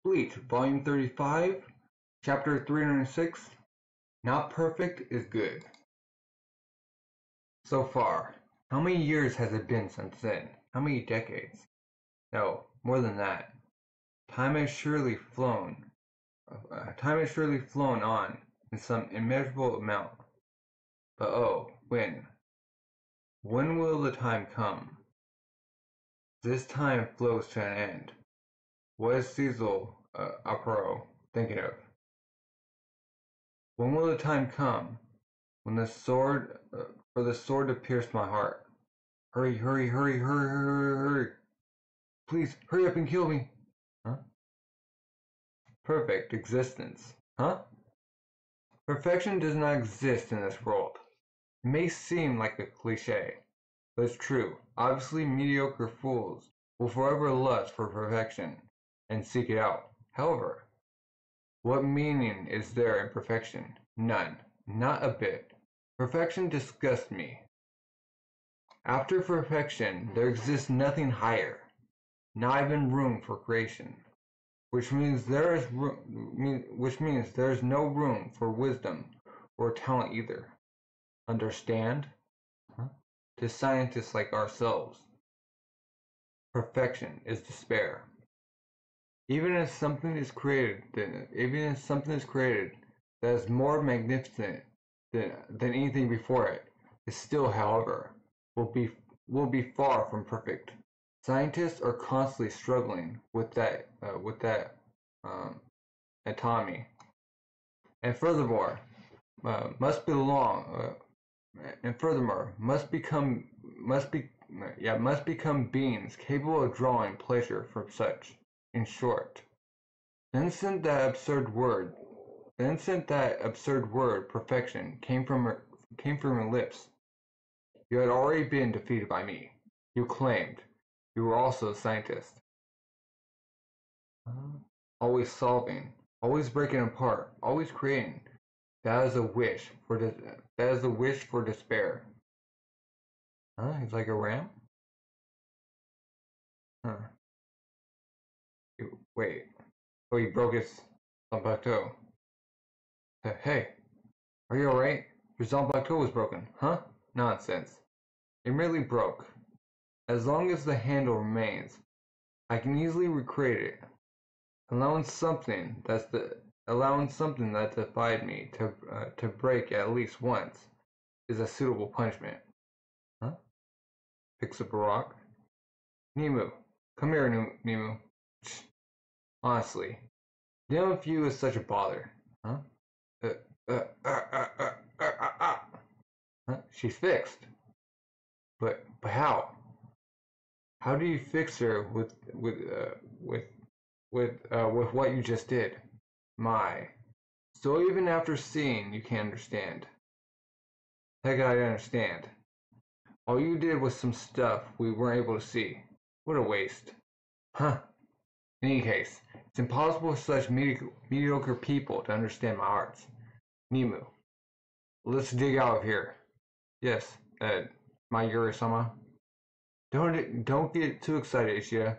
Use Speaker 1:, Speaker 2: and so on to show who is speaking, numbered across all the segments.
Speaker 1: Bleach, Volume 35, Chapter 306, Not Perfect is Good. So far, how many years has it been since then? How many decades? No, more than that. Time has surely flown. Time has surely flown on in some immeasurable amount. But oh, when? When will the time come? This time flows to an end. What is Cecil Apro thinking of? When will the time come when the sword, for the sword to pierce my heart? Hurry, hurry, hurry, hurry, hurry, hurry! Please, hurry up and kill me! Huh? Perfect existence. Huh? Perfection does not exist in this world. It may seem like a cliche, but it's true. Obviously, mediocre fools will forever lust for perfection and seek it out. However, what meaning is there in perfection? None. Not a bit. Perfection disgusts me. After perfection, there exists nothing higher, not even room for creation, which means there is no room for wisdom or talent either. Understand? Huh? To scientists like ourselves, perfection is despair. Even if something is created that is more magnificent than anything before it, it still, however, will be far from perfect. Scientists are constantly struggling with that autonomy, and furthermore, must become beings capable of drawing pleasure from such. In short, the instant that absurd word perfection came from her lips, you had already been defeated by me. You claimed you were also a scientist. Always solving, always breaking apart, always creating. That is a wish for despair. Huh? He's like a ram? Huh. Wait. Oh, he broke his Zanpakuto. Hey, are you alright? Your Zanpakuto was broken, huh? Nonsense. It merely broke. As long as the handle remains, I can easily recreate it. Allowing something that defied me to break at least once is a suitable punishment. Huh? Picks up a rock. Nemu, come here, Nemu. Honestly, damn if you is such a bother. Huh? Huh? She's fixed. But how? How do you fix her with what you just did? My. So even after seeing, you can't understand. Heck, I understand. All you did was some stuff we weren't able to see. What a waste. Huh. In any case, it's impossible for such mediocre people to understand my arts. Nemu, let's dig out of here. Yes, my Yuri-sama. Don't get too excited, Ishida.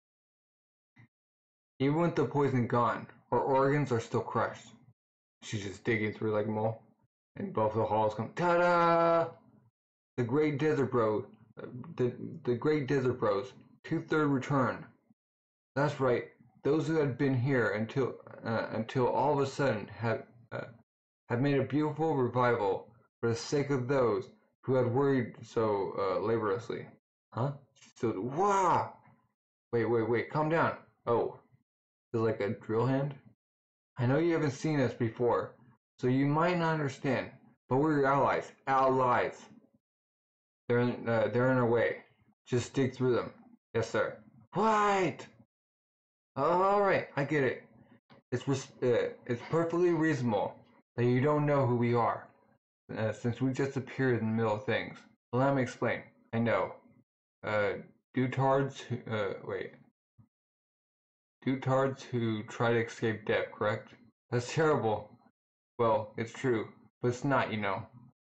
Speaker 1: Even with the poison gone, our organs are still crushed. She's just digging through like a mole, and both the halls come. Ta-da! The Great Desert Bros. The Great Desert Bros. 2/3 return. That's right. Those who had been here until all of a sudden have made a beautiful revival for the sake of those who had worried so laboriously. Huh? So, wow! Wait, calm down. Oh, is like a drill hand? I know you haven't seen us before, so you might not understand, but we're your allies. Allies! They're in our way. Just dig through them. Yes, sir. What? Alright, I get it. It's perfectly reasonable that you don't know who we are, since we just appeared in the middle of things. Allow me to explain. I know. Dutards who try to escape death, correct? That's terrible. Well, it's true, but it's not, you know.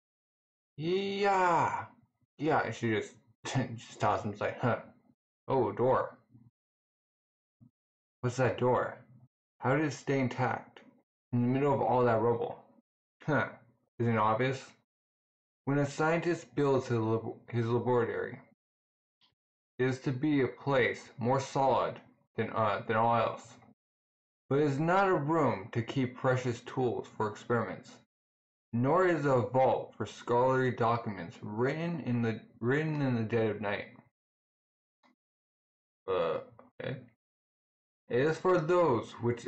Speaker 1: Yeah, she just just tosses him like, huh? Oh, a door. What's that door? How did it stay intact in the middle of all that rubble? Huh, isn't it obvious? When a scientist builds his laboratory, it is to be a place more solid than all else. But it is not a room to keep precious tools for experiments, nor is it a vault for scholarly documents written in the dead of night. Okay. It is for those which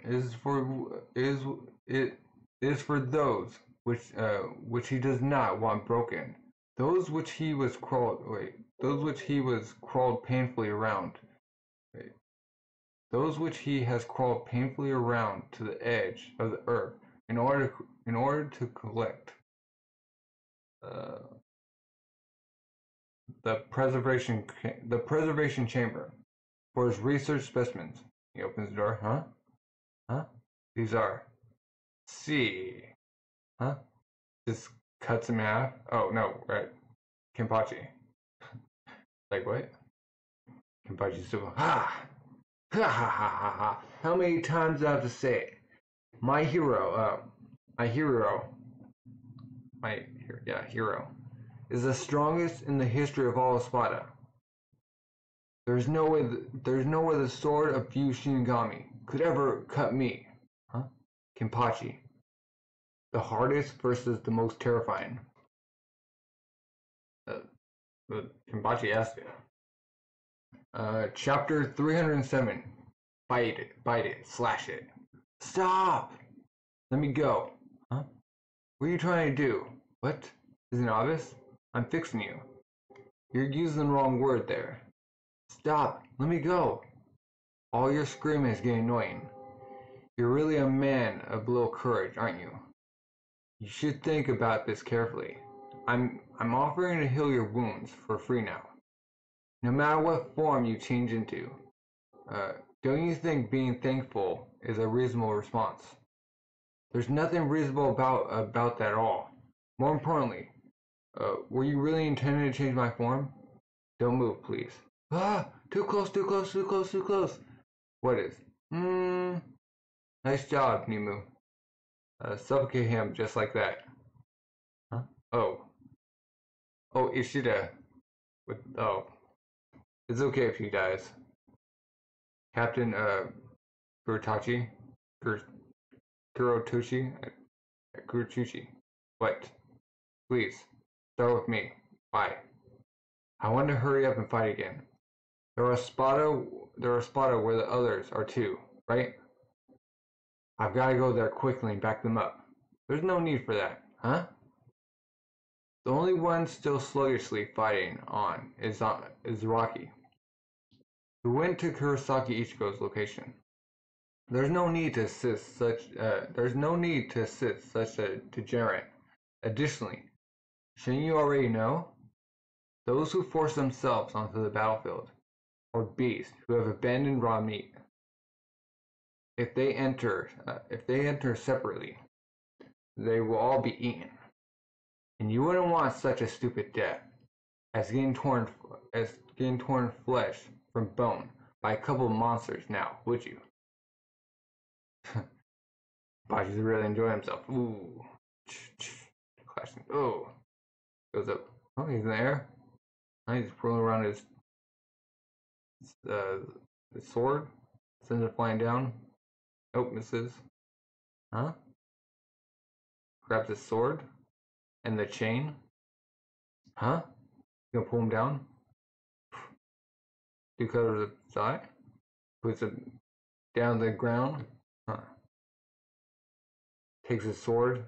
Speaker 1: which he does not want broken. Those which he was crawled painfully around. Wait, those which he has crawled painfully around to the edge of the earth in order to collect uh, the preservation chamber for his research specimens. He opens the door. Huh? Huh? These are C. Huh? Just cuts him in half. Oh no, right. Kenpachi. Like what? Kenpachi's super. Ha! Ha ha ha ha ha! How many times do I have to say it? My hero, hero, is the strongest in the history of all Espada. There's no way the sword of Yu Shinigami could ever cut me. Huh? Kenpachi. The hardest versus the most terrifying. Kenpachi asked it. Chapter 307. Bite it, slash it. Stop! Let me go. Huh? What are you trying to do? What? Isn't it obvious? I'm fixing you. You're using the wrong word there. Stop! Let me go! All your screaming is getting annoying. You're really a man of little courage, aren't you? You should think about this carefully. I'm offering to heal your wounds for free now. No matter what form you change into. Don't you think being thankful is a reasonable response? There's nothing reasonable about that at all. More importantly, were you really intending to change my form? Don't move, please. Ah! Too close, too close, too close, too close! What is? Nice job, Nimu. Suffocate him just like that. Huh? Oh. Oh, Ishida. Oh. It's okay if he dies. Captain, Kurotachi? Kurotuchi? Kurochuchi. What? Please, start with me. Why? I want to hurry up and fight again. There are Spada where the others are too, right? I've got to go there quickly and back them up. There's no need for that, huh? The only one still sluggishly fighting on is Rocky, who went to Kurosaki Ichigo's location. There's no need to assist such a degenerate. Additionally, shouldn't you already know? Those who force themselves onto the battlefield are beasts who have abandoned raw meat. If they enter separately, they will all be eaten. And you wouldn't want such a stupid death as getting torn flesh from bone by a couple of monsters now, would you? Baji's really enjoying himself. Ooh. Clashing. Oh. Goes up. Oh, he's in the air. Now he's rolling around his sword. Sends it flying down. Nope, misses. Huh? Grabs his sword. And the chain. Huh? You gonna pull him down? Do cut over the side? Puts it down the ground. Huh. Takes his sword.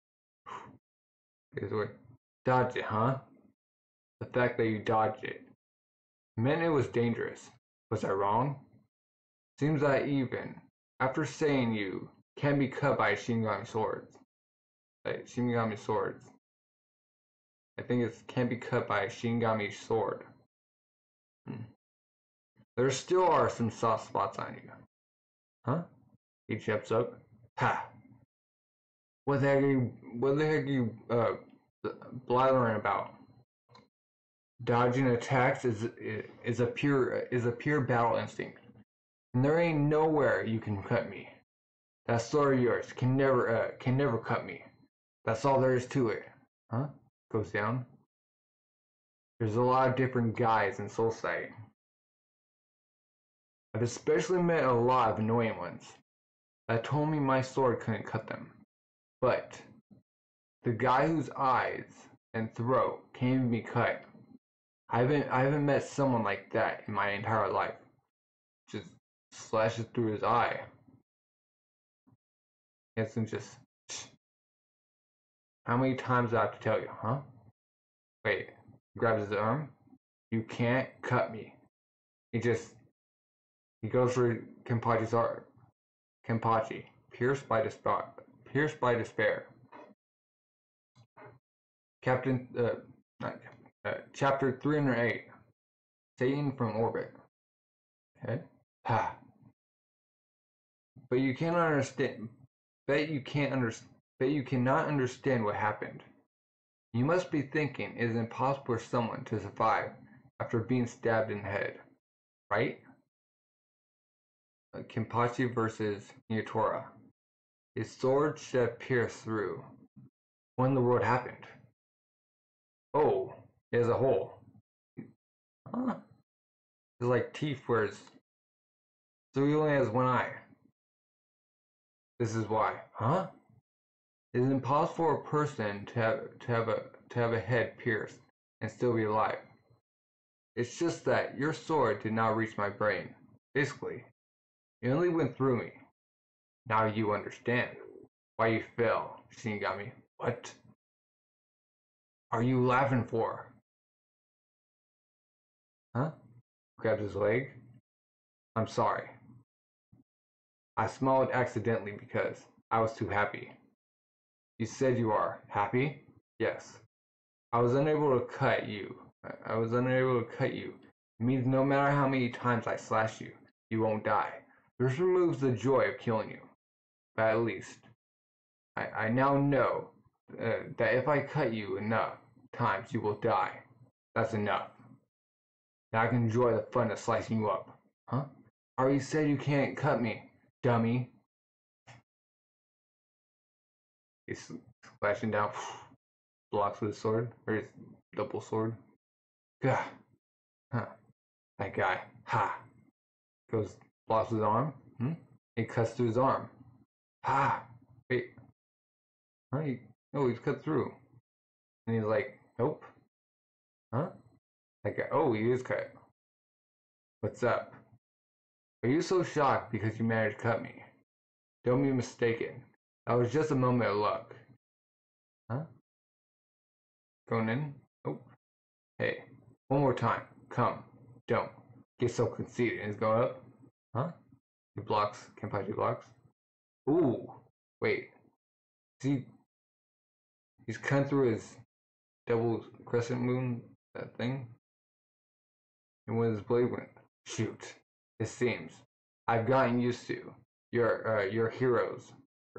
Speaker 1: Gets away. Dodge it, huh? The fact that you dodged it meant it was dangerous. Was I wrong? Seems that even after saying you can be cut by Shinigami swords. Like Shinigami swords. I think it can be cut by a Shinigami sword. There still are some soft spots on you. Huh? He jumps up. Ha! What the heck are you blathering about? Dodging attacks is a pure battle instinct. And there ain't nowhere you can cut me. That sword of yours can never cut me. That's all there is to it. Huh? Goes down. There's a lot of different guys in Soul Sight. I've especially met a lot of annoying ones that told me my sword couldn't cut them. But the guy whose eyes and throat can't even be cut. I haven't met someone like that in my entire life. Just slashes through his eye. And just, how many times do I have to tell you, huh? Wait, he grabs his arm. You can't cut me. He goes for Kenpachi's arm. Kenpachi, pierced by despair. Chapter 308. Satan from orbit. Okay. Ha. But you cannot understand. Bet you cannot understand what happened. You must be thinking it is impossible for someone to survive after being stabbed in the head, right? Kenpachi versus Miyatora. His sword should have pierced through. When the world happened. Oh, he has a hole. Huh? It's like teeth where so he only has one eye. This is why. Huh? It is impossible for a person to have a head pierced and still be alive. It's just that your sword did not reach my brain. Basically, it only went through me. Now you understand why you fell, Shinigami. What are you laughing for? Huh? Grabs his leg. I'm sorry. I smiled accidentally because I was too happy. You said you are happy? Yes. I was unable to cut you. It means no matter how many times I slash you, you won't die. This removes the joy of killing you. But at least, I now know that if I cut you enough times, you will die. That's enough. Now I can enjoy the fun of slicing you up. Huh? Already said you can't cut me, dummy. He's slashing down, blocks with his sword, or his double sword. Gah. Huh. That guy. Ha. Goes, blocks his arm. It cuts through his arm. Ha. Wait. Huh? He's cut through. And he's like, nope. Huh? That guy. Oh, he is cut. What's up? Are you so shocked because you managed to cut me? Don't be mistaken. That was just a moment of luck. Huh? Going in? Nope. Hey, one more time. Come. Don't. Get so conceited. And he's going up. Huh? He blocks. Kenpachi blocks. Ooh. Wait. See? He's cutting through his double crescent moon, that thing. And when his blade went, shoot. It seems I've gotten used to your heroes.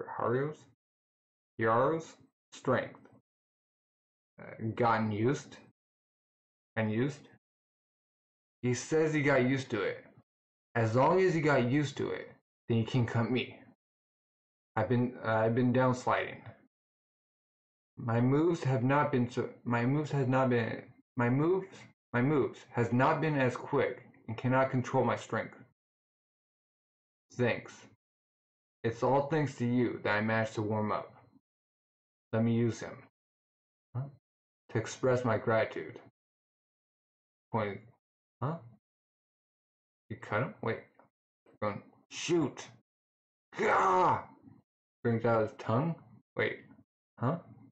Speaker 1: Heroes? Strength. Gotten used? And used? He says he got used to it. As long as he got used to it, then he can cut me. I've been downsliding. My moves has not been as quick and cannot control my strength. Thanks. It's all thanks to you that I managed to warm up. Let me use him. Huh? To express my gratitude. Point. Huh? You cut him? Wait. Going. Shoot! Gah! Brings out his tongue. Wait. Huh?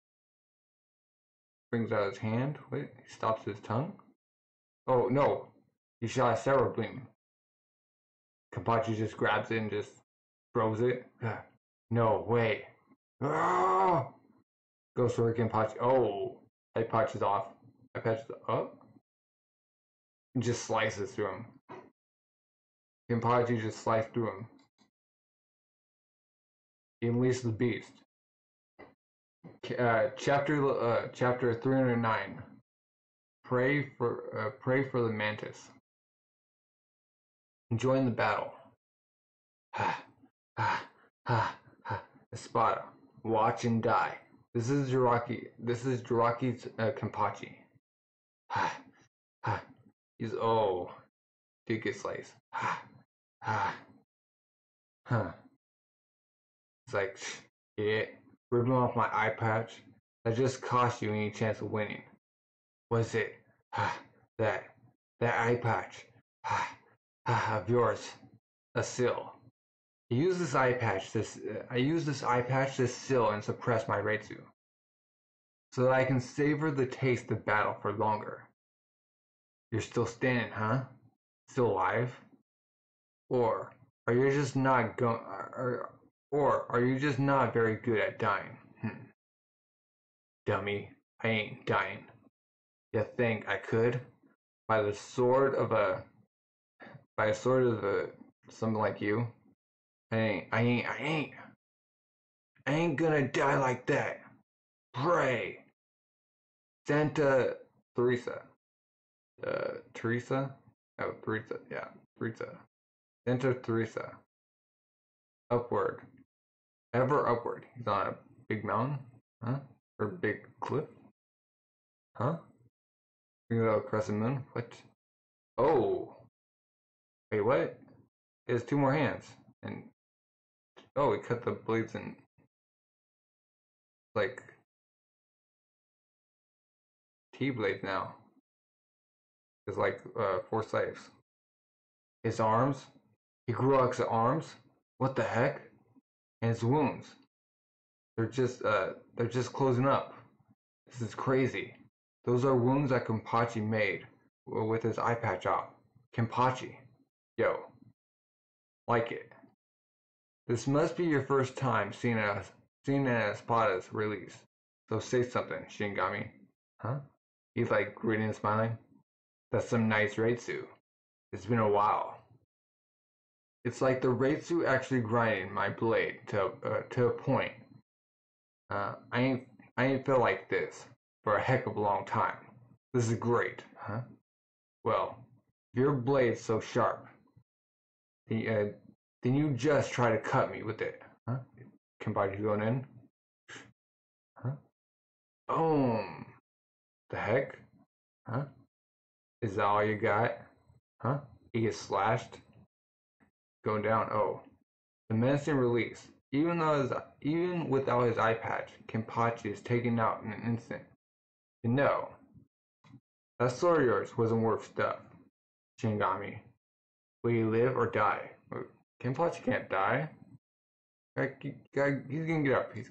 Speaker 1: Brings out his hand. Wait. He stops his tongue. Oh, no. He shot a Sarah Beam. Kenpachi just grabs it and just throws it. No way. Ah! Goes for Kenpachi. Oh. I patches off. I patches up. And just slices through him. Kenpachi just sliced through him. He unleashed the beast. Chapter 309. Pray for the mantis. Join the battle. Ha, ha, ha, ha. Espada, watch and die. This is Jiraki. This is Jiraki's Kenpachi. Ha, ha. He's dude gets sliced. Ha, ha, huh. It's like, yeah, ripping off my eye patch. That just cost you any chance of winning. Was it? Ha, that eye patch. Ha, ha, of yours. A seal. I use this eye patch. I use this eye patch to seal and suppress my Reitsu, so that I can savor the taste of battle for longer. You're still standing, huh? Still alive? Or are you just not going? Or are you just not very good at dying? Dummy, I ain't dying. You think I could? By the sword of a, something like you? I ain't gonna die like that. Pray, Santa Teresa. Teresa? Oh, Teresa. Yeah, Teresa. Santa Teresa. Upward. Ever upward. He's on a big mountain? Huh? Or big cliff? Huh? We can go across the moon? What? Oh! Wait, what? He has two more hands. And, oh, he cut the blades in, like, T-blades now. There's like, 4 slaves. His arms? He grew extra arms? What the heck? And his wounds? They're just closing up. This is crazy. Those are wounds that Kenpachi made with his eye patch off. Kenpachi. Yo. Like it. This must be your first time seeing an Espada's release. So say something, Shinigami. Huh? He's like grinning and smiling. That's some nice Reitsu. It's been a while. It's like the Reitsu actually grinding my blade to a point. I ain't felt like this for a heck of a long time. This is great, huh? Well, if your blade's so sharp, then you just try to cut me with it, huh? Kenpachi going in, huh? Boom. The heck, huh? Is that all you got, huh? He gets slashed, going down. Oh, the menacing release. Even without his eye patch, Kenpachi is taken out in an instant. You know, that sword of yours wasn't worth stuff, Shinigami. Will you live or die? Kenpachi can't die. He's gonna get up.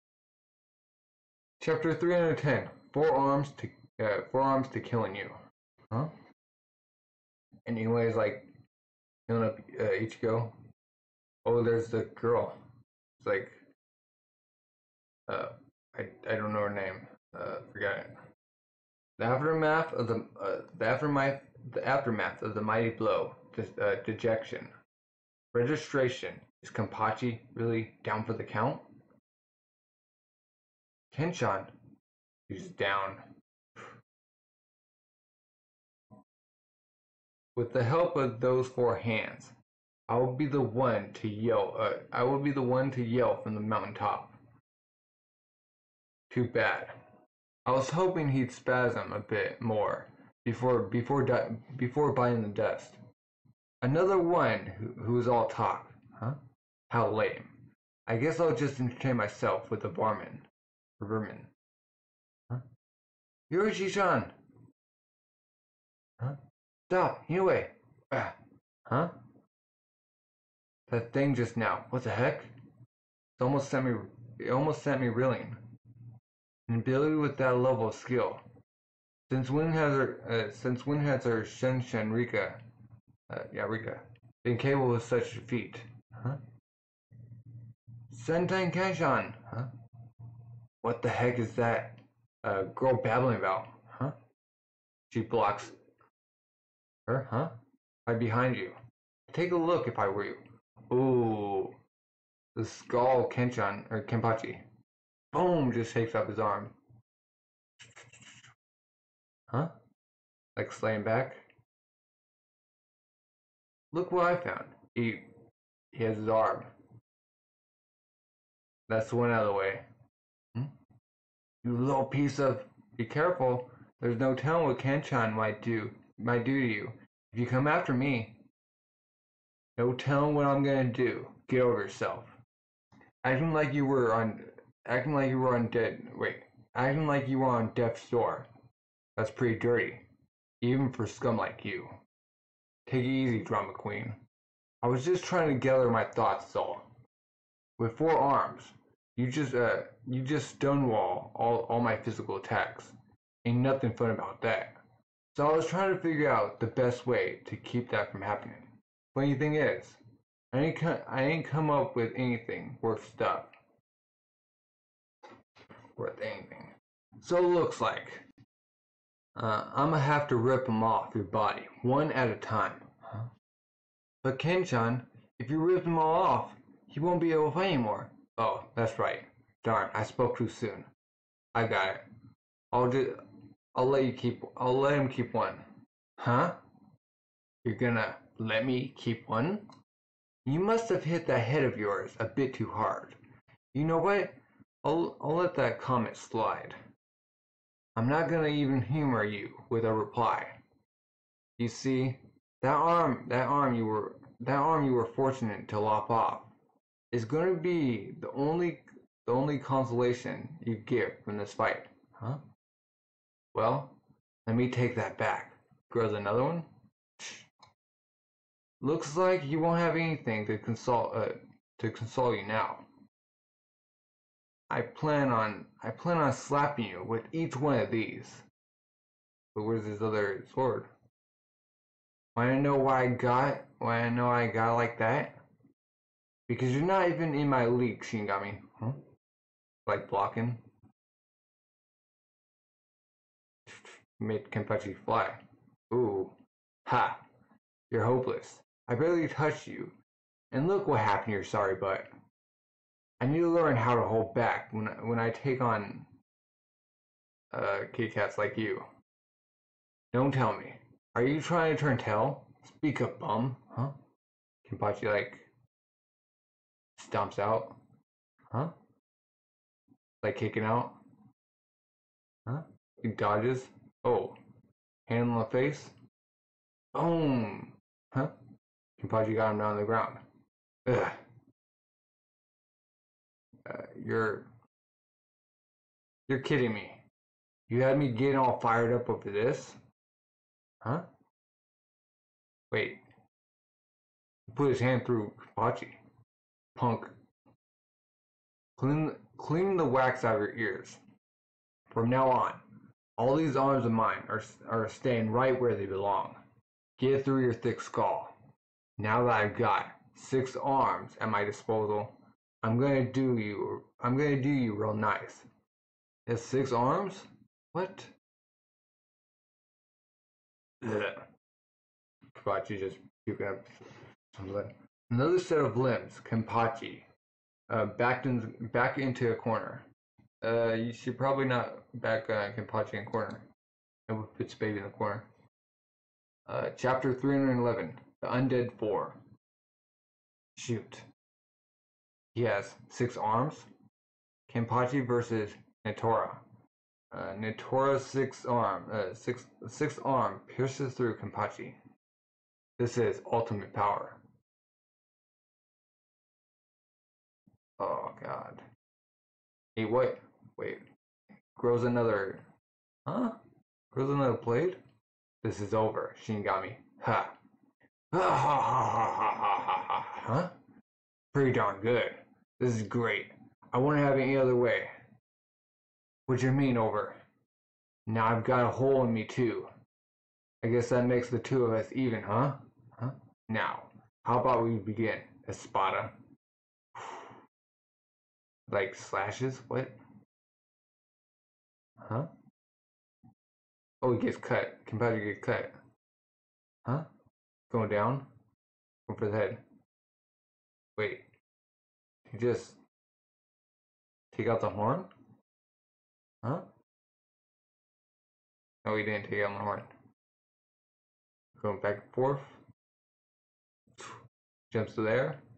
Speaker 1: Chapter 310. Four arms to killing you. Huh? Anyways, like, healing up Ichigo. Oh, there's the girl. It's like, uh, I don't know her name. Forgot it. The aftermath of the mighty blow. Dejection. Registration. Is Kenpachi really down for the count? Kenshan. He's down. With the help of those 4 hands, I will be the one to yell. I will be the one to yell from the mountaintop. Too bad. I was hoping he'd spasm a bit more before biting the dust. Another one who's all talk, huh? How lame. I guess I'll just entertain myself with the vermin. Huh? Yorishi-chan! Huh? Stop! Anyway! Huh? That thing just now. What the heck? It almost sent me reeling. An ability with that level of skill. Since when has our Shen Rika, Rika, been capable of such a feat? Huh? Sentai Kenshan, huh? What the heck is that girl babbling about? Huh? She blocks her, huh? Right behind you. Take a look if I were you. Ooh. The skull Kenshan, or Kenpachi. Boom! Just takes up his arm. Huh? Like slaying back? Look what I found. He has his arm. That's one out of the way. Hmm? You little piece of... Be careful. There's no telling what Kenchan might do to you. If you come after me, no telling what I'm gonna do. Get over yourself. Acting like you were on... Acting like you were on dead... Wait. Acting like you were on death's door. That's pretty dirty. Even for scum like you. Take it easy, drama queen. I was just trying to gather my thoughts, all. With 4 arms, you just stonewall all my physical attacks. Ain't nothing fun about that. So I was trying to figure out the best way to keep that from happening. Funny thing is, I ain't come up with anything worth stuff. Worth anything. So it looks like I'ma have to rip them off your body, one at a time. Huh? But Kenchan, if you rip them all off, he won't be able to fight anymore. Oh, that's right. Darn, I spoke too soon. I got it. I'll let him keep one. Huh? You're gonna let me keep one? You must have hit that head of yours a bit too hard. You know what? I'll let that comment slide. I'm not gonna even humor you with a reply. You see, that arm you were fortunate to lop off is gonna be the only consolation you get from this fight. Huh? Well, let me take that back. Grows another one? Looks like you won't have anything to console you now. I plan on slapping you with each one of these. But where's his other sword? Wanna know why I got like that? Because you're not even in my league, Shinigami. Huh? Like blocking. Made Kenpachi fly. Ooh. Ha! You're hopeless. I barely touched you. And look what happened to your sorry butt. I need to learn how to hold back when I take on kitty cats like you. Don't tell me. Are you trying to turn tail? Speak up, bum. Huh? Kenpachi like stomps out. Huh? Like kicking out. Huh? He dodges. Oh. Hand on the face. Boom. Huh? Kenpachi got him down on the ground. Ugh. You're kidding me. You had me getting all fired up over this? Huh? Wait. He put his hand through Kenpachi. Punk. Clean the wax out of your ears. From now on, all these arms of mine are staying right where they belong. Get through your thick skull. Now that I've got 6 arms at my disposal, I'm gonna do you real nice. Has 6 arms? What? Ugh. Kenpachi just puking up some blood. Another set of limbs, Kenpachi, back into a corner. You should probably not back Kenpachi in a corner. And put its baby in the corner. Chapter 311, The Undead Four. Shoot. He has 6 arms. Kenpachi versus Netora. Netora's sixth arm pierces through Kenpachi. This is ultimate power. Oh god. Hey, what? Wait. Grows another... Huh? Grows another blade? This is over, Shinigami. Ha. Ha ha ha ha ha ha ha. Huh? Pretty darn good. This is great. I wouldn't have it any other way. What you mean over? Now I've got a hole in me too. I guess that makes the 2 of us even, huh? Huh? Now, how about we begin, Espada? Like slashes? What? Huh? Oh, he gets cut. Kenpachi gets cut. Huh? Going down? Going for the head. Wait. He just take out the horn? Huh? No, he didn't take out the horn. Going back and forth. Jumps to there.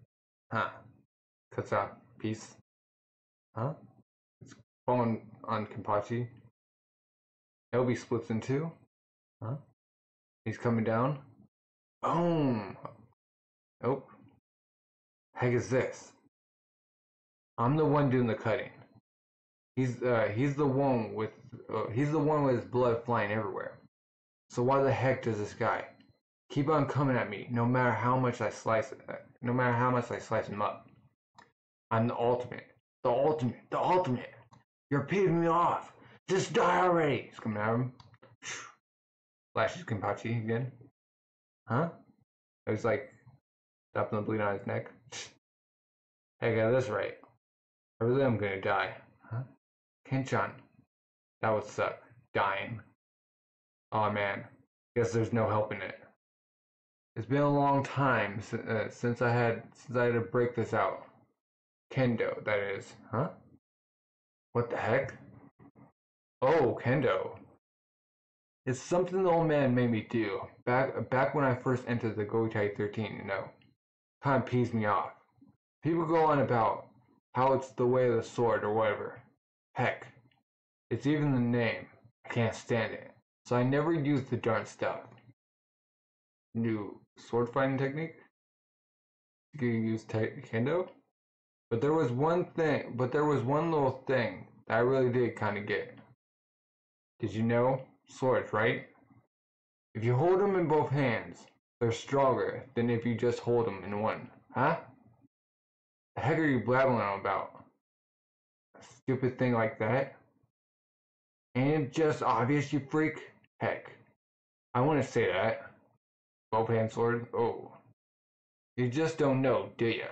Speaker 1: Huh? Cuts off piece. Huh? It's falling on Kenpachi. Elby splits in two. Huh? He's coming down. Boom! Oh. Heck is this? I'm the one doing the cutting. He's the one with his blood flying everywhere. So why the heck does this guy keep on coming at me no matter how much I slice him up? I'm the ultimate. The ultimate. The ultimate. You're peeving me off. Just die already. He's coming at him. Flashes Kenpachi again. Huh? I was like stopping the bleed on his neck. Hey, I got this right. I really am gonna die. Huh? Kenchan. That would suck. Dying. Aw, man. Guess there's no helping it. It's been a long time since I had to break this out. Kendo, that is. Huh? What the heck? Oh, Kendo. It's something the old man made me do. Back when I first entered the Goitai 13, you know. Kinda pees me off. People go on about how it's the way of the sword or whatever. Heck. It's even the name. I can't stand it. So I never use the darn stuff. New sword fighting technique? You can use Kendo? But there was one little thing that I really did kind of get. Did you know? Swords, right? If you hold them in both hands, they're stronger than if you just hold them in one. Huh? The heck are you blabbering on about? A stupid thing like that? Ain't it just obvious, you freak? Heck. I want to say that. Both hand sword? Oh. You just don't know, do ya?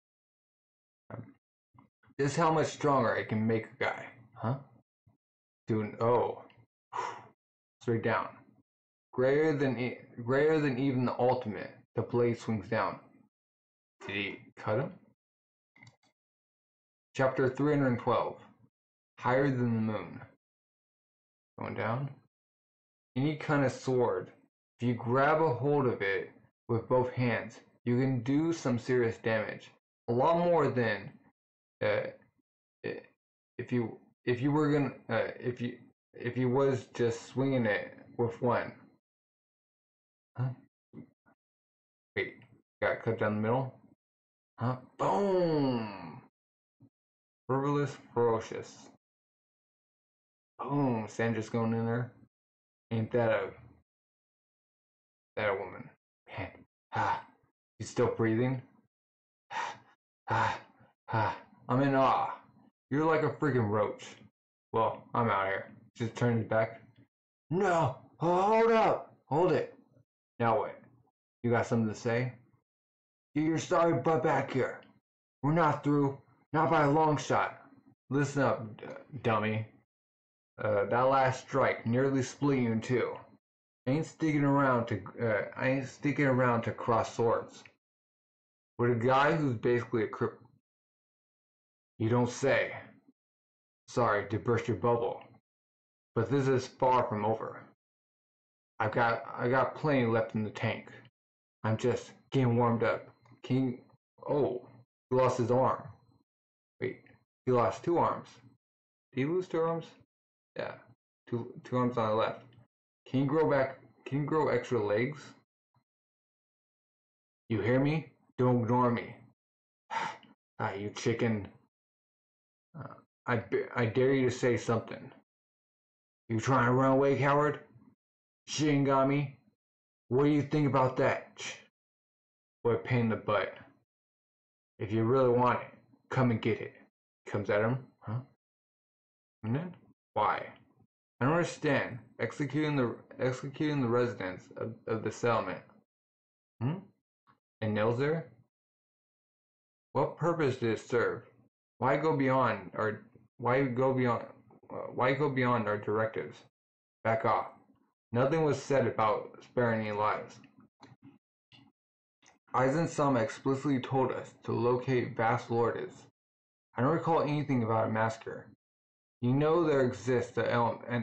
Speaker 1: Just how much stronger I can make a guy. Huh? Dude, oh. Straight down. Greater than even the ultimate, the blade swings down. Did he cut him? Chapter 312. Higher than the moon. Going down. Any kind of sword, if you grab a hold of it with both hands, you can do some serious damage. A lot more than if you was just swinging it with one. Huh? Wait, got cut down the middle? Huh? Boom! Frivolous, ferocious. Boom! Sandra's going in there. Ain't that a woman? Man, you still breathing? I'm in awe. You're like a freaking roach. Well, I'm out here. Just turn his back. No! Hold up! Hold it. Now what? You got something to say? Get your sorry butt back here. We're not through. Not by a long shot. Listen up, dummy. That last strike nearly split you in two. I ain't sticking around to cross swords. With a guy who's basically a cripple. You don't say. Sorry to burst your bubble, but this is far from over. I got plenty left in the tank. I'm just getting warmed up. Oh, he lost his arm. Wait, he lost two arms. Did he lose two arms? Yeah, two arms on the left. Can you grow extra legs? You hear me? Don't ignore me. You chicken. I dare you to say something. You trying to run away, coward? Shinigami? What do you think about that? What a pain in the butt. If you really want it, come and get it. Comes at him, huh? And then? Why? I don't understand. Executing the residents of the settlement. And nails there? What purpose did it serve? Why go beyond our directives? Back off. Nothing was said about sparing any lives. Aizen-sama explicitly told us to locate Vast Lordes. I don't recall anything about a massacre. You know there exists an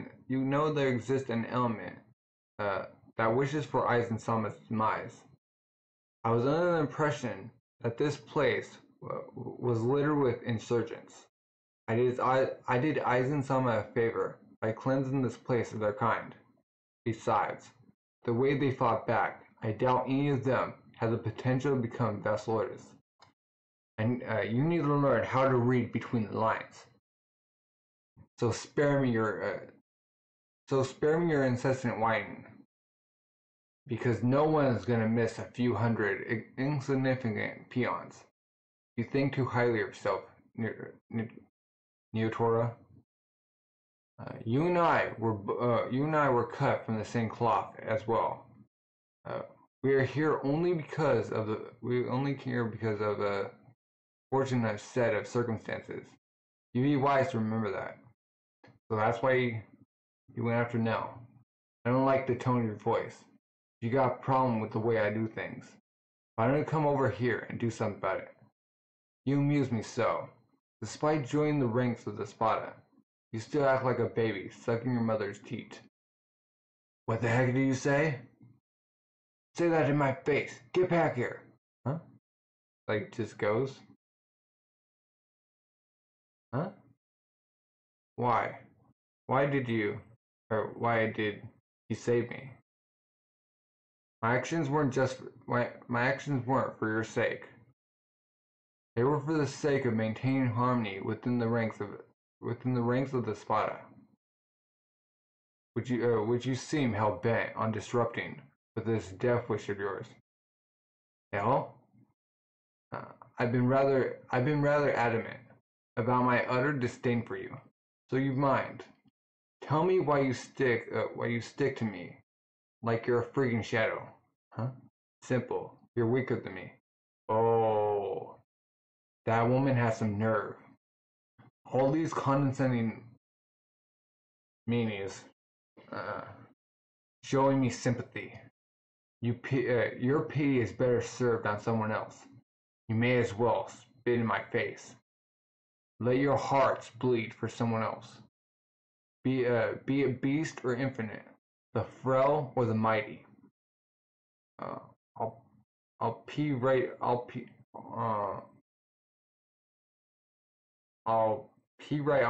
Speaker 1: element that wishes for Aizen-sama's demise. I was under the impression that this place was littered with insurgents. I did Eisenstein a favor by cleansing this place of their kind. Besides, the way they fought back, I doubt any of them had the potential to become Vassaloides. And you need to learn how to read between the lines. So spare me your incessant whining, because no one is going to miss a few hundred insignificant peons. You think too highly of yourself, Neotora. You and I were cut from the same cloth as well. We are here only because of a fortunate set of circumstances. You be wise to remember that. So that's why you went after Nell. I don't like the tone of your voice. You got a problem with the way I do things. Why don't you come over here and do something about it? You amuse me so. Despite joining the ranks of the Spada, you still act like a baby sucking your mother's teat. What the heck did you say? Say that in my face. Get back here. Huh? Like, just goes? Huh? Why? Why did you save me? My actions weren't for your sake. They were for the sake of maintaining harmony within the ranks of the Spada, which you seem hell bent on disrupting with this death wish of yours. Hell, I've been rather adamant about my utter disdain for you. So you mind? Tell me why you stick to me like you're a freaking shadow, huh? Simple. You're weaker than me. Oh, that woman has some nerve. All these condescending meanies, showing me sympathy. Your pity is better served on someone else. You may as well spit in my face. Let your hearts bleed for someone else. Be it beast or infinite, the frail or the mighty. I'll pee right on I'll pee right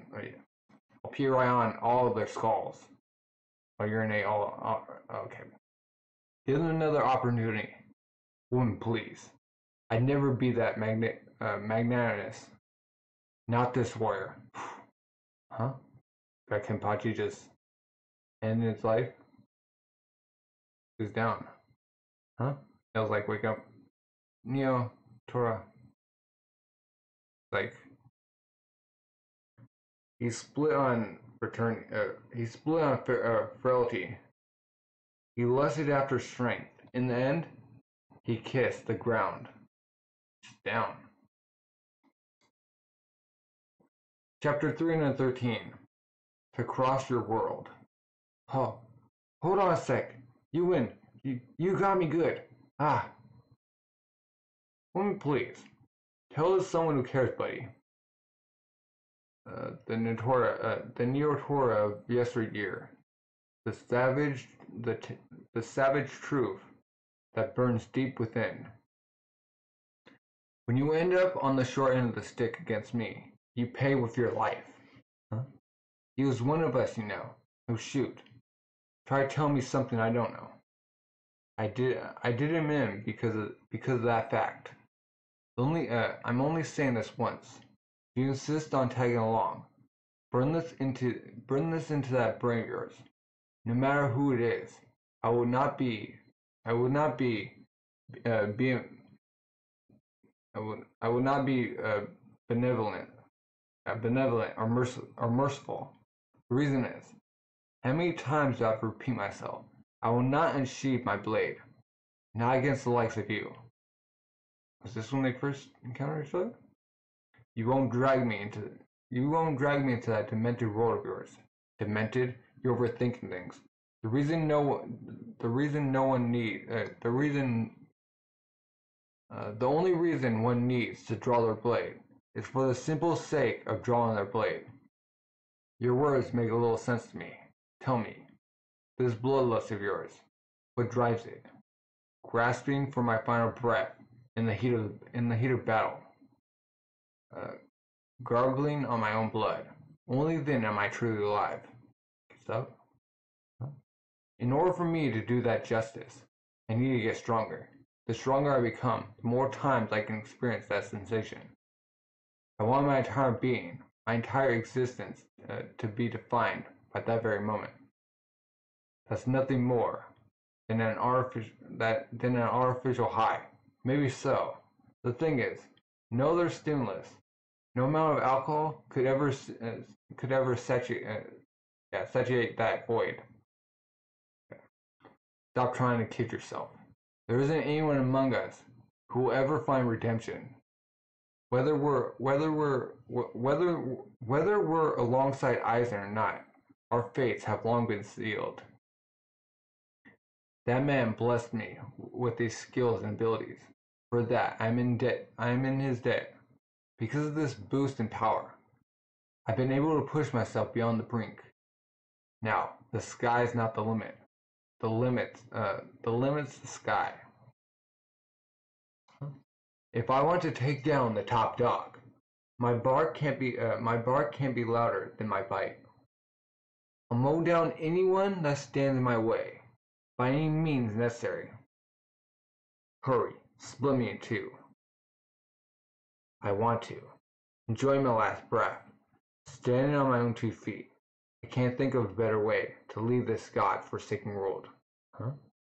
Speaker 1: on all of their skulls. I'll urinate all okay. Give them another opportunity. Woman, please. I'd never be that magnanimous. Not this warrior. Huh? Got Kenpachi just ended his life? He's down. Huh? I was like, wake up. Neo, Tora. Like, he split on frailty. He lusted after strength. In the end, he kissed the ground. Down. Chapter 313. To cross your world. Oh, hold on a sec. You win. You got me good. Ah. Woman, please. Tell us someone who cares, buddy. The Neotora of yesteryear. The savage truth that burns deep within. When you end up on the short end of the stick against me, you pay with your life. Huh? He was one of us, you know. Oh shoot. Try to tell me something I don't know. I did him in because of that fact. I'm only saying this once. If you insist on tagging along, burn this into that brain of yours. No matter who it is, I will not be benevolent or merciful. The reason is, how many times do I have to repeat myself? I will not unsheathe my blade, not against the likes of you. Was this when they first encountered each other? You won't drag me into that demented world of yours. Demented? You're overthinking things. The only reason one needs to draw their blade is for the simple sake of drawing their blade. Your words make a little sense to me. Tell me, this bloodlust of yours, what drives it? Grasping for my final breath in the heat of battle. uh, garbling on my own blood. Only then am I truly alive. So, in order for me to do that justice, I need to get stronger. The stronger I become, the more times I can experience that sensation. I want my entire being, my entire existence, to be defined by that very moment. That's nothing more than an artificial high. Maybe so. The thing is, no other stimulus, no amount of alcohol could ever satiate that void. Stop trying to kid yourself. There isn't anyone among us who will ever find redemption. Whether we're alongside Eisen or not, our fates have long been sealed. That man blessed me with these skills and abilities. For that, I'm in debt. I'm in his debt. Because of this boost in power, I've been able to push myself beyond the brink. Now, the sky is not the limit. The limit's the sky. If I want to take down the top dog, my bark can't be louder than my bite. I'll mow down anyone that stands in my way, by any means necessary. Hurry, split me in two. I want to. Enjoy my last breath. Standing on my own 2 feet. I can't think of a better way to leave this god-forsaken world. Huh?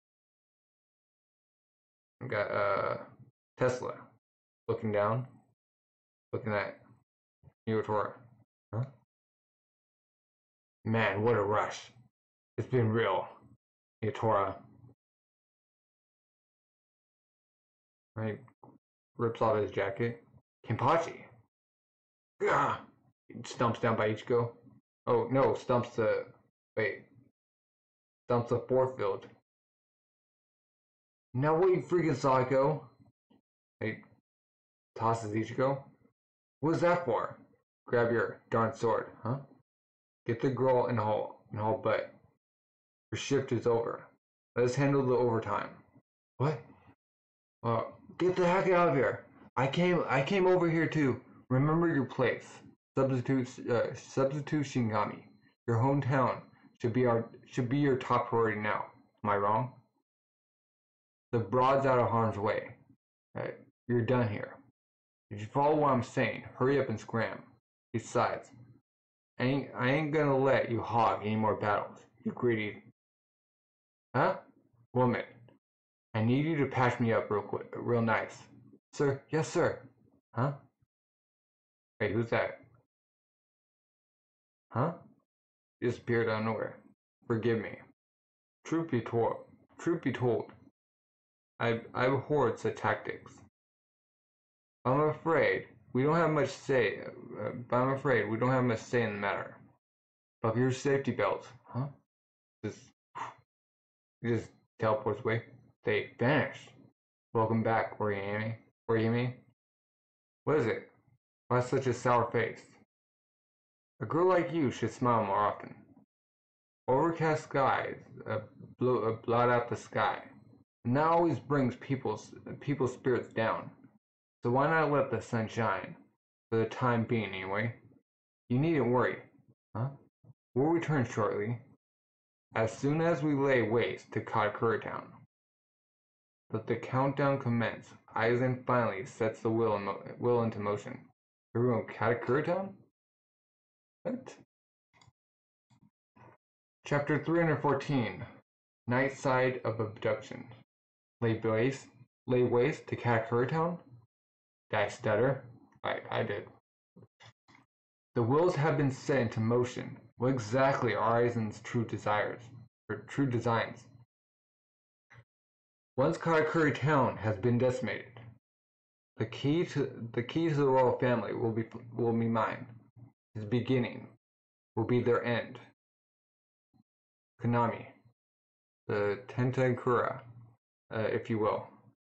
Speaker 1: I got, Tesla. Looking down. Looking at Yuatora. Huh? Man, what a rush. It's been real. Yuatora. Right? Rips off his jacket. Kenpachi. Gah! Stumps down by Ichigo. Oh, no, stumps the force field. Now what, you freaking psycho? Hey, tosses Ichigo. What's that for? Grab your darn sword, huh? Get the girl in haul butt. Your shift is over. Let us handle the overtime. What? Get the heck out of here. I came over here to remember your place. Substitute Shingami. Your hometown should be your top priority now. Am I wrong? The broad's out of harm's way. You're done here. If you follow what I'm saying, hurry up and scram. Besides, I ain't gonna let you hog any more battles, you greedy. Huh? Woman, I need you to patch me up real nice. Sir, yes sir. Huh? Hey, who's that? Huh? Disappeared out of nowhere. Forgive me. Truth be told, I abhor such tactics. I'm afraid we don't have much say. But I'm afraid we don't have much say in the matter. Buckle your safety belts, huh? Just teleports away. They vanished. Welcome back, Orihime. What is it? Why such a sour face? A girl like you should smile more often. Overcast skies blot out the sky, and that always brings people's spirits down. So why not let the sun shine, for the time being anyway? You needn't worry, huh? We'll return shortly, as soon as we lay waste to Katakura Town. Let the countdown commence. Aizen finally sets the will into motion. Everyone, Katakura Town? What? Chapter 314. Night Side of Abduction. Lay waste to Katakura Town? Did I stutter? I did. The wills have been set into motion. What exactly are Aizen's true designs? Once Katakura Town has been decimated, the key to the royal family will be mine. His beginning will be their end. Konami, the Tentankura, if you will,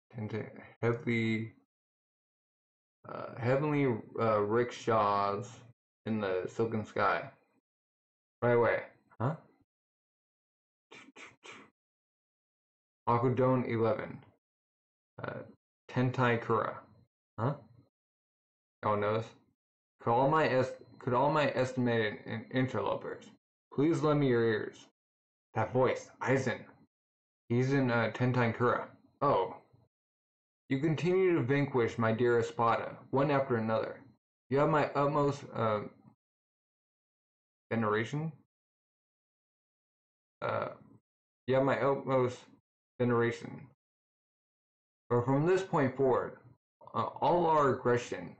Speaker 1: heavenly rickshaws in the silken sky. Right away, huh? Akudon 11, Tentai Kura, huh? Oh, knows? Could all my estimated interlopers please lend me your ears? That voice, Aizen. He's in Tentankura. Oh. You continue to vanquish my dear Espada, one after another. You have my utmost veneration. You have my utmost veneration. But from this point forward, all our aggression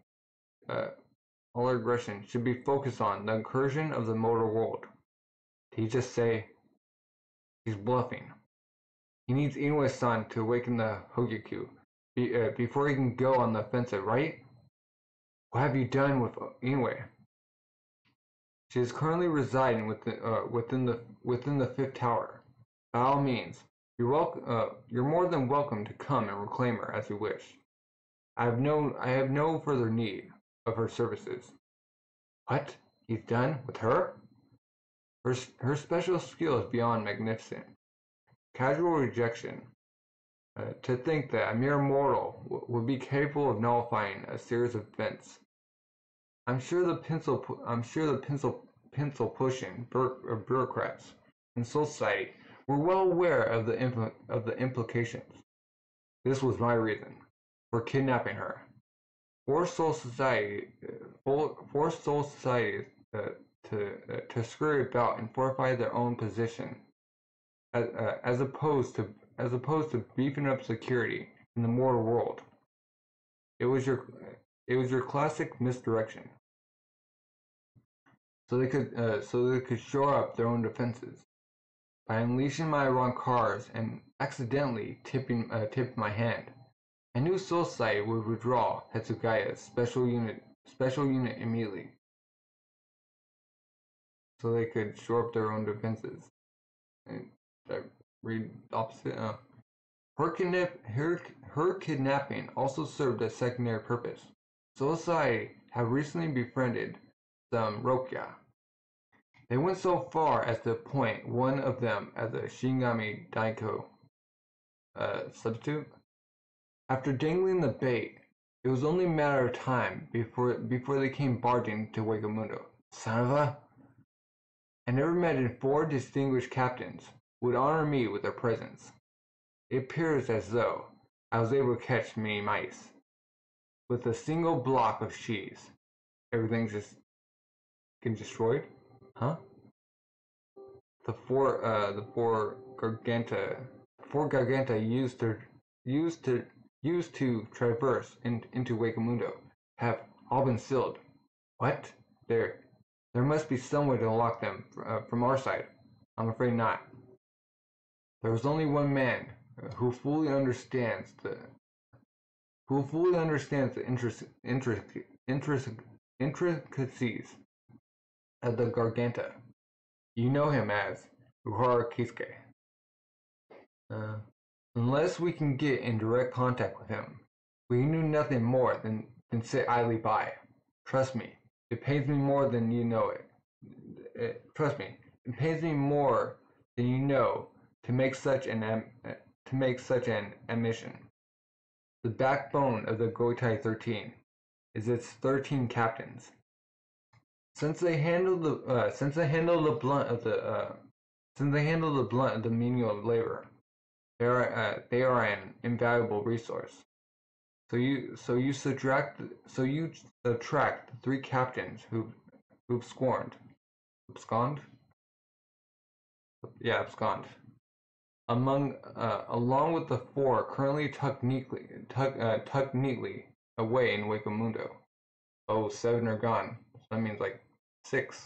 Speaker 1: should be focused on the incursion of the mortal world. Did he just say he's bluffing? He needs Inoue-san to awaken the Hogyaku before he can go on the offensive, right? What have you done with Inoue? She is currently residing within the fifth tower. By all means, you're more than welcome to come and reclaim her as you wish. I have no further need of her services. What? He's done with her? Her special skill is beyond magnificent. Casual rejection. To think that a mere mortal would be capable of nullifying a series of events. I'm sure the pencil pushing bureaucrats in Soul Society were well aware of the implications. This was my reason for kidnapping her. Force Soul Society to scurry about and fortify their own position, as opposed to beefing up security in the mortal world. It was your classic misdirection. So they could shore up their own defenses by unleashing my Ronkars and accidentally tipping my hand. I knew Soul Society would withdraw Hetsugaya's special unit immediately, so they could shore up their own defenses. And read opposite. Her kidnapping also served a secondary purpose. Soul Society have recently befriended some Rokya. They went so far as to appoint one of them as a Shinigami Daiko substitute. After dangling the bait, it was only a matter of time before they came barging to Wakamundo. Son of a... I never imagined 4 distinguished captains would honor me with their presence. It appears as though I was able to catch many mice. With a single block of cheese, everything's just getting destroyed? Huh? The four Garganta used to traverse into Wakamundo have all been sealed. What? There must be some way to unlock them from our side. I'm afraid not. There was only one man who fully understands the intricacies of the Garganta. You know him as Uhara Kisuke. Unless we can get in direct contact with him, we can do nothing more than sit idly by. Trust me, it pains me more than you know it. Trust me, it pains me more than you know to make such an admission. The backbone of the Goitai 13 is its 13 captains. Since they handle the blunt of the menial labor, they are an invaluable resource. So you subtract the 3 captains who've absconded. Along with the 4 currently tucked neatly away in Wakamundo. Oh, 7 are gone. So that means like 6.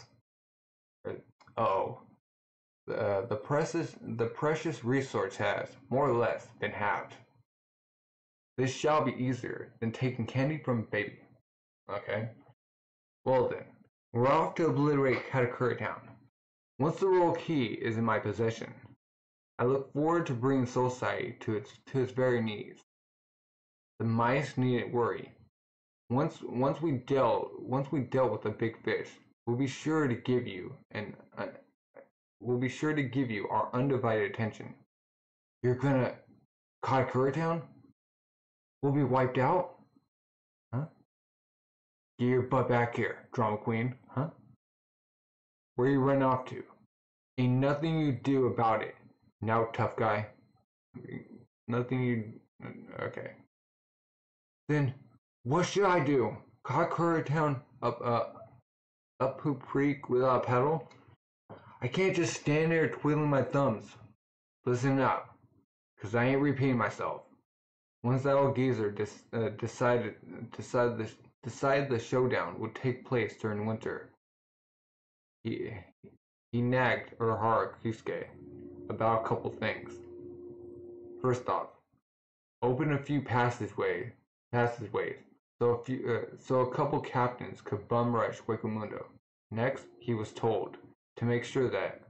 Speaker 1: The precious resource has, more or less, been halved. This shall be easier than taking candy from a baby. Okay? Well then, we're off to obliterate Katakuri Town. Once the royal key is in my possession, I look forward to bringing Soul Society to its very knees. The mice needn't worry. Once we dealt with the big fish, we'll be sure to give you our undivided attention. You're gonna Katakuri Town? We'll be wiped out? Huh? Get your butt back here, drama queen. Huh? Where you run off to? Ain't nothing you do about it. Now, tough guy. Nothing you... Okay. Then, what should I do? Karakura Town up Poop Creek without a paddle? I can't just stand there twiddling my thumbs. Listen up, 'cause I ain't repeating myself. Once that old geezer decided the showdown would take place during winter, he nagged Urahara Kusuke about a couple things. First off, open a few passageways so a couple captains could bum rush Wakamundo. Next, he was told to make sure that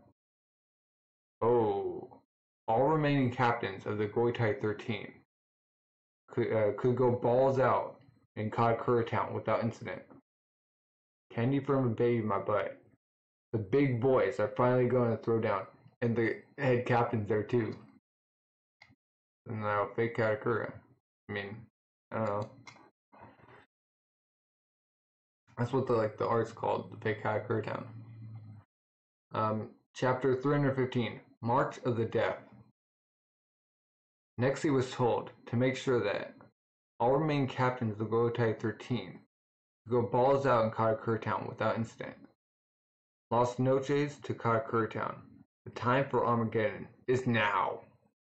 Speaker 1: all remaining captains of the Goitai 13 could go balls out in Karakura Town without incident. Candy from a baby, my butt. The big boys are finally going to throw down, and the head captain's there too. And now fake Karakura. I mean, I don't know. That's what the art's called, the fake Karakura Town. Chapter 315, March of the Deaf. Next he was told to make sure that all remaining captains of the Goitai 13 go balls out in Karakura Town without incident. Las Noches to Karakura Town. The time for Armageddon is now.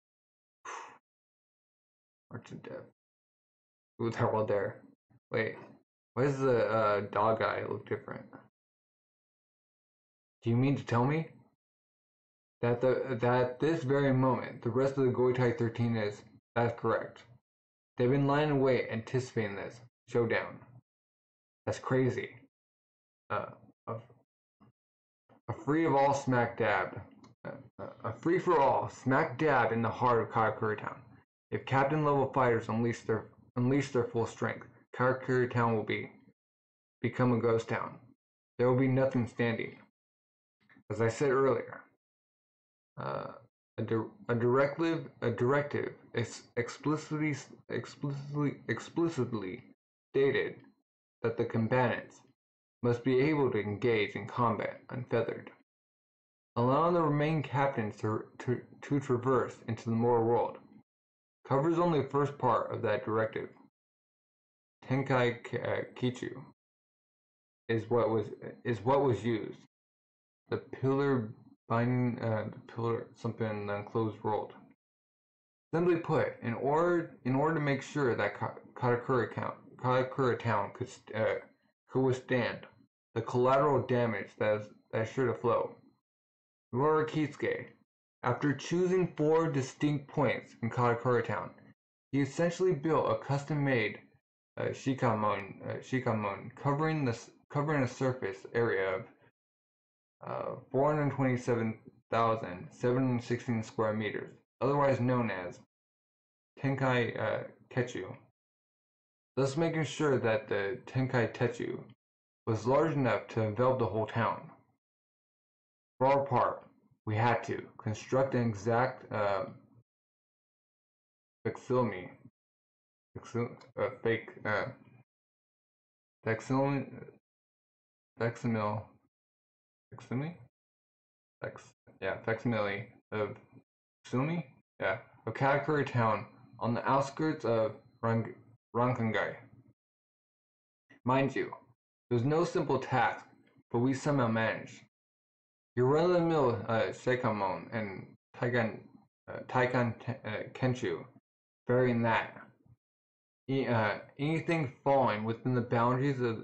Speaker 1: March of Death. Ooh, they're all there. Wait, why does the dog guy look different? Do you mean to tell me that this very moment the rest of the Goitai 13 is? That's correct. They've been lying away anticipating this showdown. That's crazy. A free for all smack dab in the heart of Karakura Town. If captain level fighters unleash their full strength, Karakura Town will become a ghost town. There will be nothing standing. As I said earlier, a directive is explicitly stated that the combatants must be able to engage in combat unfeathered, allowing the remaining captains to traverse into the mortal world. Covers only the first part of that directive. Tenkai Kichu is what was used. The pillar binding something in the enclosed world. Simply put, in order to make sure that Karakura Town could withstand the collateral damage that is sure to flow. Urahara Kusuke, after choosing 4 distinct points in Karakura Town, he essentially built a custom-made shikamon covering a surface area of 427,716 square meters, otherwise known as Tenkai Techu, thus making sure that the Tenkai Techu was large enough to envelop the whole town. For our part, we had to construct an exact facsimile of Karakura Town on the outskirts of Rankangai. Mind you, it was no simple task, but we somehow managed. Your run-of-the-mill Sheikamon and Taikan Kenshu vary in that. Anything falling within the boundaries of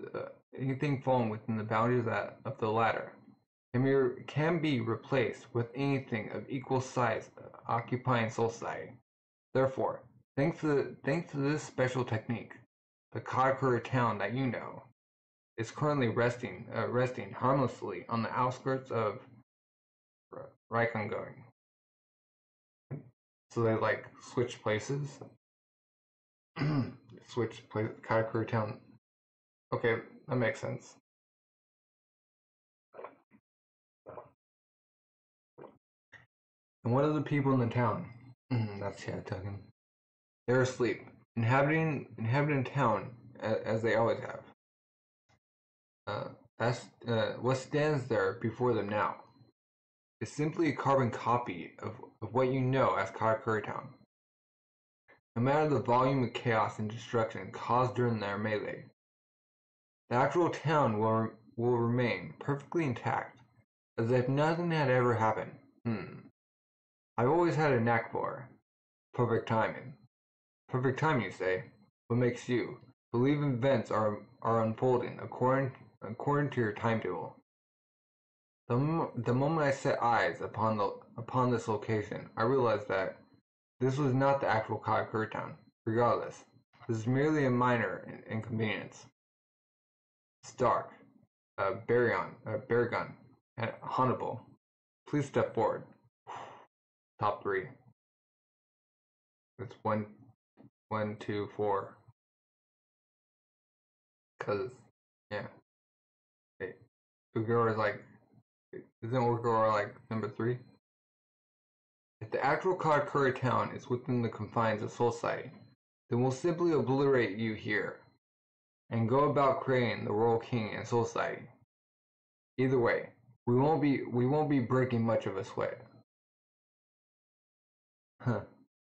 Speaker 1: the latter can be replaced with anything of equal size occupying Soul Society. Therefore, thanks to this special technique, the Karakura Town that you know is currently resting harmlessly on the outskirts of Raikangai. So they switch places. Karakura Town. Okay, that makes sense. And what are the people in the town? That's Shadowtuggin. They're asleep, inhabiting town as they always have. what stands there before them now is simply a carbon copy of what you know as Karakuri Town. No matter the volume of chaos and destruction caused during their melee, the actual town will remain perfectly intact, as if nothing had ever happened. I've always had a knack for perfect timing. Perfect timing, you say? What makes you believe events are unfolding according to your timetable? The moment I set eyes upon this location, I realized that this was not the actual Karakuri Town. Regardless, this is merely a minor inconvenience. Stark, Baragon, and Hannibal, please step forward. Top 3. It's 1, 2, 4. Cause, yeah. Hey, Ugura is like, isn't Ugura like number 3? If the actual Karakuri Town is within the confines of Soul Society, then we'll simply obliterate you here, and go about creating the Royal King and Soul Society. Either way, we won't be breaking much of a sweat. Huh.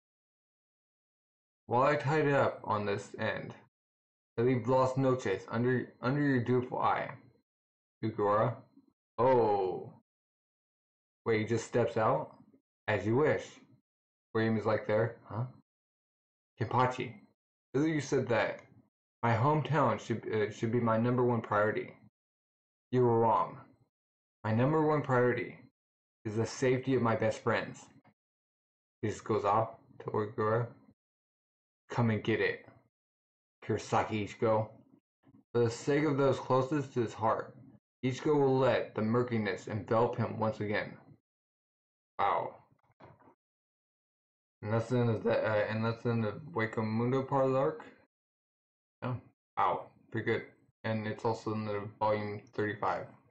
Speaker 1: While I tied it up on this end, I leave Los Noches under your dutiful eye. Ugora? Oh. Wait, he just steps out? As you wish. William is like there, huh? Kenpachi, earlier you said that my hometown should be my #1 priority. You were wrong. My #1 priority is the safety of my best friends. He just goes off to Ugora. Come and get it, Kurosaki Ichigo. For the sake of those closest to his heart, Ichigo will let the murkiness envelop him once again. Wow. And that's the end of that. And that's the end of Wakamundo part of the arc. Yeah. Wow. Pretty good. And it's also in the volume 35.